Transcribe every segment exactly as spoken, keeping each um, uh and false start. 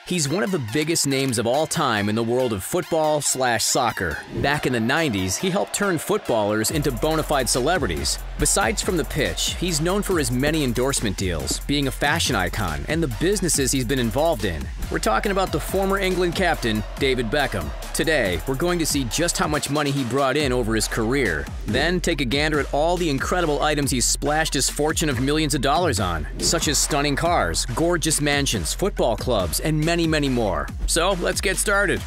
He's one of the biggest names of all time in the world of football slash soccer. Back in the nineties, he helped turn footballers into bona fide celebrities. Besides from the pitch, he's known for his many endorsement deals, being a fashion icon, and the businesses he's been involved in. We're talking about the former England captain, David Beckham. Today, we're going to see just how much money he brought in over his career. Then take a gander at all the incredible items he's splashed his fortune of millions of dollars on, such as stunning cars, gorgeous mansions, football clubs, and many, many more. So, let's get started.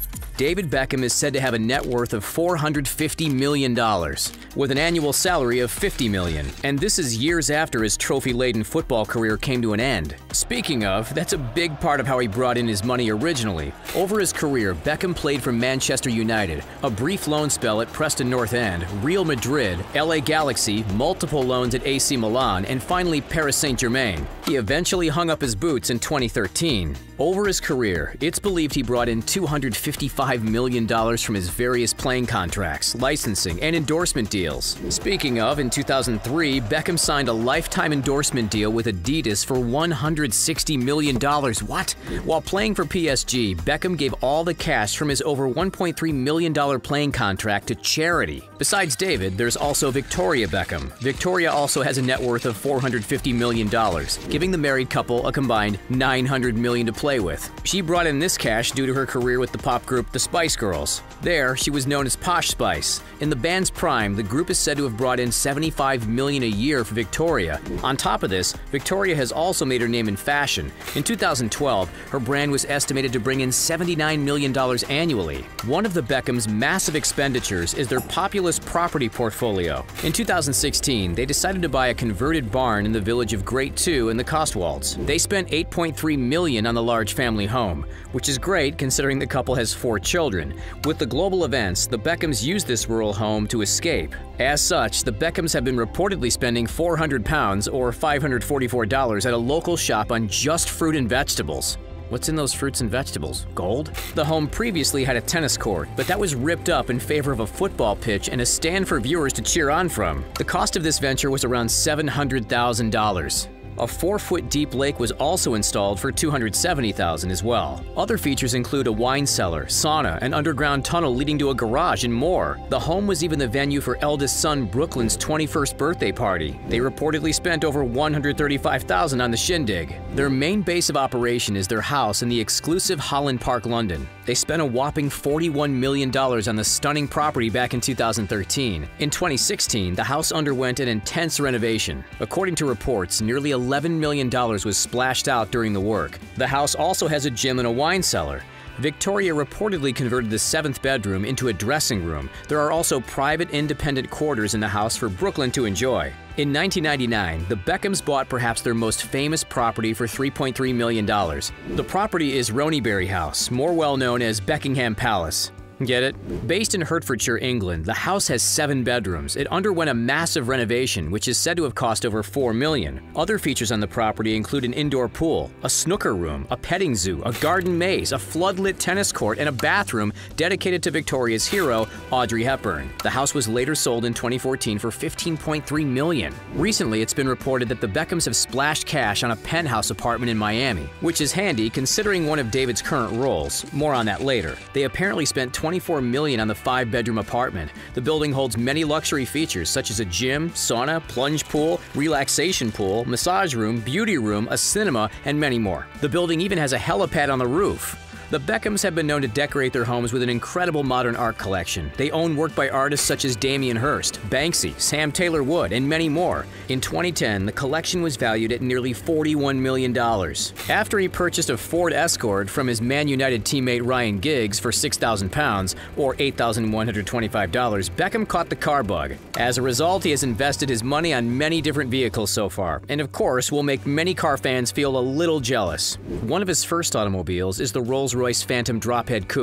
David Beckham is said to have a net worth of four hundred fifty million dollars, with an annual salary of fifty million dollars, and this is years after his trophy-laden football career came to an end. Speaking of, that's a big part of how he brought in his money originally. Over his career, Beckham played for Manchester United, a brief loan spell at Preston North End, Real Madrid, L A Galaxy, multiple loans at A C Milan, and finally Paris Saint-Germain. He eventually hung up his boots in twenty thirteen. Over his career, it's believed he brought in two hundred fifty-five million dollars from his various playing contracts, licensing, and endorsement deals. Speaking of, in two thousand three, Beckham signed a lifetime endorsement deal with Adidas for one hundred sixty million dollars. What? While playing for P S G, Beckham gave all the cash from his over one point three million dollars playing contract to charity. Besides David, there's also Victoria Beckham. Victoria also has a net worth of four hundred fifty million dollars, giving the married couple a combined nine hundred million dollars to play with. She brought in this cash due to her career with the pop group The Spice Girls. There, she was known as Posh Spice. In the band's prime, the group is said to have brought in seventy-five million dollars a year for Victoria. On top of this, Victoria has also made her name in fashion. In two thousand twelve, her brand was estimated to bring in seventy-nine million dollars annually. One of the Beckham's massive expenditures is their populous property portfolio. In two thousand sixteen, they decided to buy a converted barn in the village of Great Two in the Cotswolds. They spent eight point three million dollars on the large family home, which is great considering the couple has four children. With the global events, the Beckhams used this rural home to escape. As such, the Beckhams have been reportedly spending four hundred pounds or five hundred forty-four dollars at a local shop on just fruit and vegetables. What's in those fruits and vegetables? Gold? The home previously had a tennis court, but that was ripped up in favor of a football pitch and a stand for viewers to cheer on from. The cost of this venture was around seven hundred thousand dollars. A four-foot deep lake was also installed for two hundred seventy thousand dollars as well. Other features include a wine cellar, sauna, an underground tunnel leading to a garage, and more. The home was even the venue for eldest son Brooklyn's twenty-first birthday party. They reportedly spent over one hundred thirty-five thousand dollars on the shindig. Their main base of operation is their house in the exclusive Holland Park, London. They spent a whopping forty-one million dollars on the stunning property back in two thousand thirteen. In twenty sixteen, the house underwent an intense renovation. According to reports, nearly eleven million dollars was splashed out during the work. The house also has a gym and a wine cellar. Victoria reportedly converted the seventh bedroom into a dressing room. There are also private independent quarters in the house for Brooklyn to enjoy. In nineteen ninety-nine, the Beckhams bought perhaps their most famous property for three point three million dollars. The property is Roneyberry House, more well known as Buckingham Palace. Get it? Based in Hertfordshire, England, the house has seven bedrooms. It underwent a massive renovation, which is said to have cost over four million dollars. Other features on the property include an indoor pool, a snooker room, a petting zoo, a garden maze, a floodlit tennis court, and a bathroom dedicated to Victoria's hero, Audrey Hepburn. The house was later sold in twenty fourteen for fifteen point three million dollars. Recently, it's been reported that the Beckhams have splashed cash on a penthouse apartment in Miami, which is handy considering one of David's current roles. More on that later. They apparently spent twenty-four million dollars on the five-bedroom apartment. The building holds many luxury features such as a gym, sauna, plunge pool, relaxation pool, massage room, beauty room, a cinema, and many more. The building even has a helipad on the roof. The Beckhams have been known to decorate their homes with an incredible modern art collection. They own work by artists such as Damien Hirst, Banksy, Sam Taylor Wood, and many more. In twenty ten, the collection was valued at nearly forty-one million dollars. After he purchased a Ford Escort from his Man United teammate Ryan Giggs for six thousand pounds, or eight thousand one hundred twenty-five dollars, Beckham caught the car bug. As a result, he has invested his money on many different vehicles so far, and of course will make many car fans feel a little jealous. One of his first automobiles is the Rolls-Royce Phantom Drophead Coupe.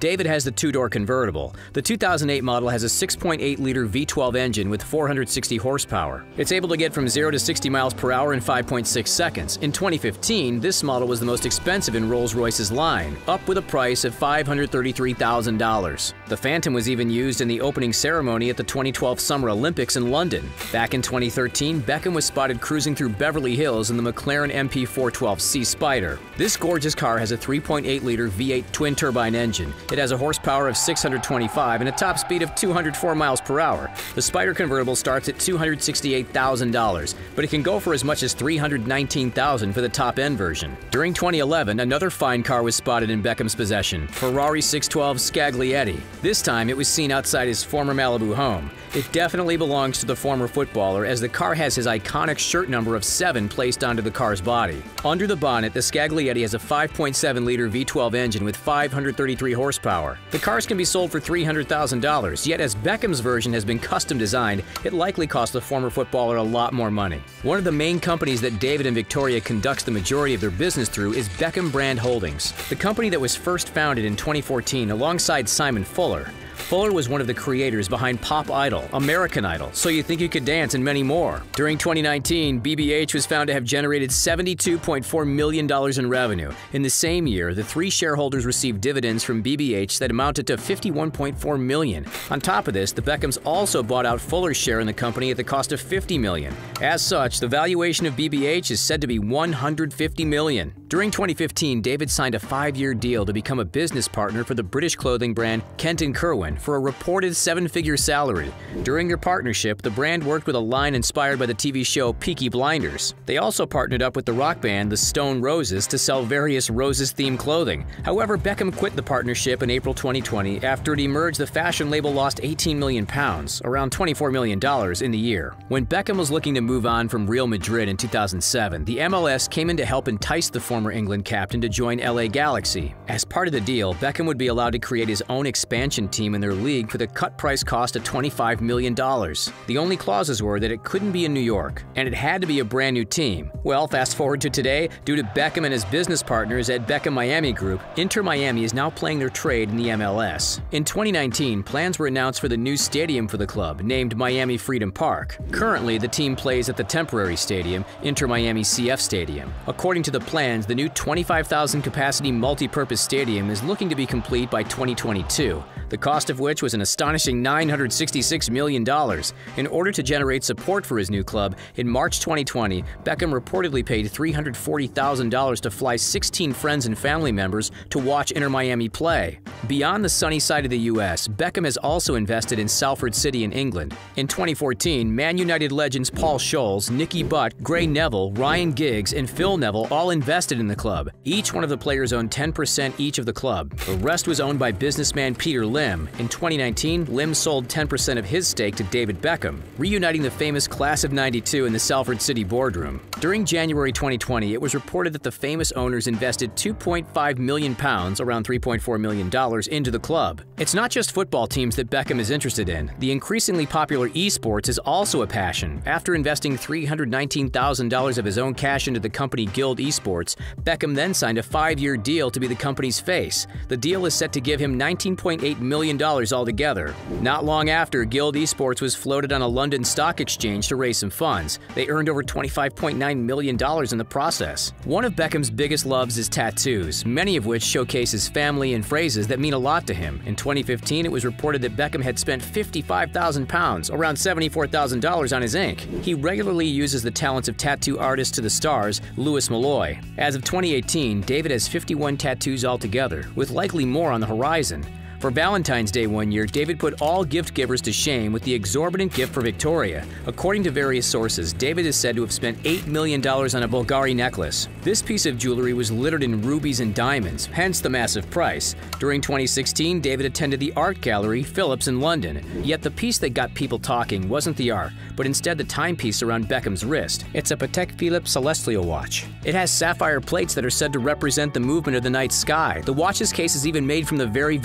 David has the two-door convertible. The two thousand eight model has a six point eight liter V twelve engine with four hundred sixty horsepower. It's able to get from zero to sixty miles per hour in five point six seconds. In twenty fifteen, this model was the most expensive in Rolls-Royce's line, up with a price of five hundred thirty-three thousand dollars. The Phantom was even used in the opening ceremony at the twenty twelve Summer Olympics in London. Back in twenty thirteen, Beckham was spotted cruising through Beverly Hills in the McLaren M P four twelve C Spider. This gorgeous car has a three point eight liter V eight twin-turbine engine. It has a horsepower of six hundred twenty-five and a top speed of two hundred four miles per hour. The Spider convertible starts at two hundred sixty-eight thousand dollars, but it can go for as much as three hundred nineteen thousand dollars for the top-end version. During twenty eleven, another fine car was spotted in Beckham's possession, Ferrari six twelve Scaglietti. This time, it was seen outside his former Malibu home. It definitely belongs to the former footballer, as the car has his iconic shirt number of seven placed onto the car's body. Under the bonnet, the Scaglietti has a five point seven liter V twelve engine with five hundred thirty-three horsepower. The cars can be sold for three hundred thousand dollars, yet as Beckham's version has been custom designed, it likely cost the former footballer a lot more money. One of the main companies that David and Victoria conducts the majority of their business through is Beckham Brand Holdings, the company that was first founded in twenty fourteen alongside Simon Fuller. Fuller was one of the creators behind Pop Idol, American Idol, So You Think You Could Dance, and many more. During twenty nineteen, B B H was found to have generated seventy-two point four million dollars in revenue. In the same year, the three shareholders received dividends from B B H that amounted to fifty-one point four million dollars. On top of this, the Beckhams also bought out Fuller's share in the company at the cost of fifty million dollars. As such, the valuation of B B H is said to be one hundred fifty million dollars. During twenty fifteen, David signed a five-year deal to become a business partner for the British clothing brand Kent and Kerwin for a reported seven-figure salary. During their partnership, the brand worked with a line inspired by the T V show Peaky Blinders. They also partnered up with the rock band The Stone Roses to sell various Roses-themed clothing. However, Beckham quit the partnership in April twenty twenty after it emerged the fashion label lost eighteen million pounds, around twenty-four million dollars, in the year. When Beckham was looking to move on from Real Madrid in two thousand seven, the M L S came in to help entice the former England captain to join L A Galaxy. As part of the deal, Beckham would be allowed to create his own expansion team in their league for the cut price cost of twenty-five million dollars. The only clauses were that it couldn't be in New York, and it had to be a brand new team. Well, fast forward to today, due to Beckham and his business partners at Beckham Miami Group, Inter Miami is now playing their trade in the M L S. In twenty nineteen, plans were announced for the new stadium for the club, named Miami Freedom Park. Currently, the team plays at the temporary stadium, Inter Miami C F Stadium. According to the plans, the new twenty-five thousand capacity multi-purpose stadium is looking to be complete by twenty twenty-two, the cost of which was an astonishing nine hundred sixty-six million dollars. In order to generate support for his new club, in March twenty twenty, Beckham reportedly paid three hundred forty thousand dollars to fly sixteen friends and family members to watch Inter Miami play. Beyond the sunny side of the U S, Beckham has also invested in Salford City in England. In twenty fourteen, Man United legends Paul Scholes, Nicky Butt, Gray Neville, Ryan Giggs, and Phil Neville all invested in the club. Each one of the players owned ten percent each of the club. The rest was owned by businessman Peter Lim. In twenty nineteen, Lim sold ten percent of his stake to David Beckham, reuniting the famous Class of ninety-two in the Salford City boardroom. During January twenty twenty, it was reported that the famous owners invested two point five million pounds, around three point four million dollars, into the club. It's not just football teams that Beckham is interested in. The increasingly popular esports is also a passion. After investing three hundred nineteen thousand dollars of his own cash into the company Guild Esports, Beckham then signed a five-year deal to be the company's face. The deal is set to give him nineteen point eight million dollars altogether. Not long after, Guild Esports was floated on a London stock exchange to raise some funds. They earned over twenty-five point nine million dollars in the process. One of Beckham's biggest loves is tattoos, many of which showcase his family and phrases that mean a lot to him. In twenty fifteen, it was reported that Beckham had spent fifty-five thousand pounds, around seventy-four thousand dollars, on his ink. He regularly uses the talents of tattoo artist to the stars, Louis Malloy. As of twenty eighteen, David has fifty-one tattoos altogether, with likely more on the horizon. For Valentine's Day one year, David put all gift givers to shame with the exorbitant gift for Victoria. According to various sources, David is said to have spent eight million dollars on a Bulgari necklace. This piece of jewelry was littered in rubies and diamonds, hence the massive price. During twenty sixteen, David attended the art gallery Phillips in London. Yet the piece that got people talking wasn't the art, but instead the timepiece around Beckham's wrist. It's a Patek Philippe Celestial watch. It has sapphire plates that are said to represent the movement of the night sky. The watch's case is even made from the very valuable material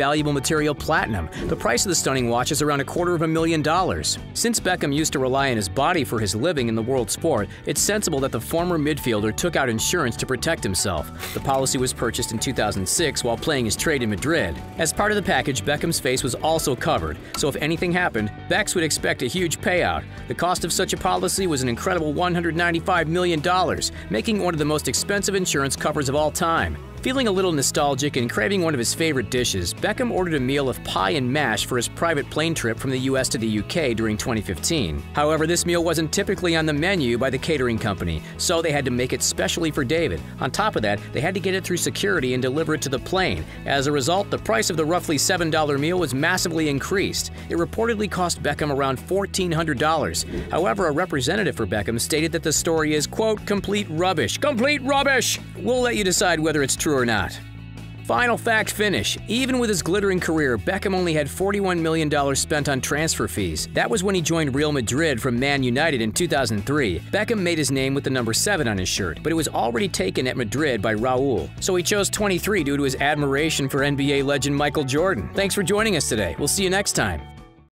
material platinum. The price of the stunning watch is around a quarter of a million dollars. Since Beckham used to rely on his body for his living in the world sport, it's sensible that the former midfielder took out insurance to protect himself. The policy was purchased in two thousand six while playing his trade in Madrid. As part of the package, Beckham's face was also covered, so if anything happened, Becks would expect a huge payout. The cost of such a policy was an incredible one hundred ninety-five million dollars, making it one of the most expensive insurance covers of all time. Feeling a little nostalgic and craving one of his favorite dishes, Beckham ordered a meal of pie and mash for his private plane trip from the U S to the U K during twenty fifteen. However, this meal wasn't typically on the menu by the catering company, so they had to make it specially for David. On top of that, they had to get it through security and deliver it to the plane. As a result, the price of the roughly seven dollar meal was massively increased. It reportedly cost Beckham around fourteen hundred dollars. However, a representative for Beckham stated that the story is, quote, complete rubbish. Complete rubbish! We'll let you decide whether it's true or not. Final fact finish. Even with his glittering career, Beckham only had forty-one million dollars spent on transfer fees. That was when he joined Real Madrid from Man United in two thousand three. Beckham made his name with the number seven on his shirt, but it was already taken at Madrid by Raul. So he chose twenty-three due to his admiration for N B A legend Michael Jordan. Thanks for joining us today. We'll see you next time.